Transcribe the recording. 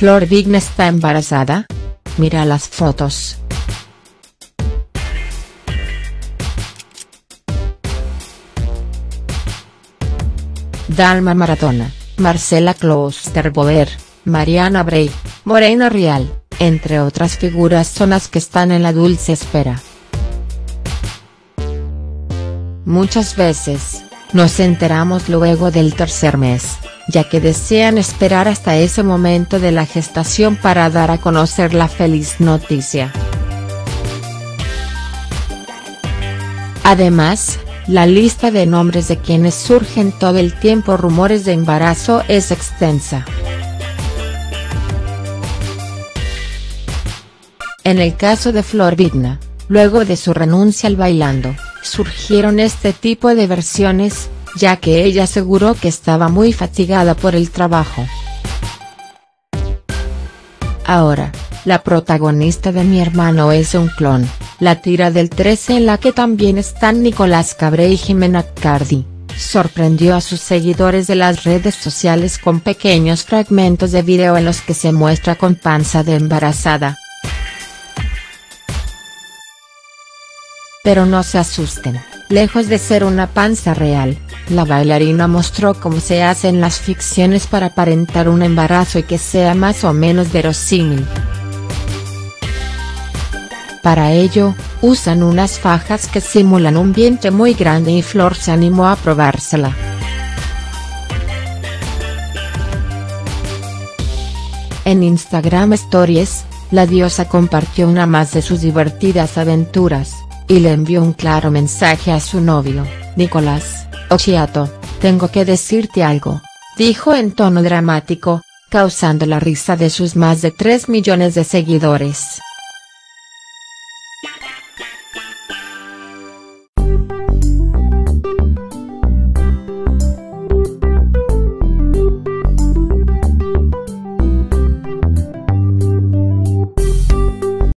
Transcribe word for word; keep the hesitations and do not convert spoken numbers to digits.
¿Flor Vigna está embarazada? Mira las fotos. Dalma Maratona, Marcela Klosterboer, Mariana Bray, Morena Rial, entre otras figuras son las que están en la dulce espera. Muchas veces, nos enteramos luego del tercer mes, ya que desean esperar hasta ese momento de la gestación para dar a conocer la feliz noticia. Además, la lista de nombres de quienes surgen todo el tiempo rumores de embarazo es extensa. En el caso de Flor Vigna, luego de su renuncia al Bailando, surgieron este tipo de versiones, ya que ella aseguró que estaba muy fatigada por el trabajo. Ahora, la protagonista de Mi hermano es un clon, la tira del trece en la que también están Nicolás Cabré y Jimena Cardi, sorprendió a sus seguidores de las redes sociales con pequeños fragmentos de video en los que se muestra con panza de embarazada. Pero no se asusten, lejos de ser una panza real, la bailarina mostró cómo se hace en las ficciones para aparentar un embarazo y que sea más o menos verosímil. Para ello, usan unas fajas que simulan un vientre muy grande y Flor se animó a probársela. En Instagram Stories, la diosa compartió una más de sus divertidas aventuras, y le envió un claro mensaje a su novio, Nicolás Occhiato: tengo que decirte algo, dijo en tono dramático, causando la risa de sus más de tres millones de seguidores.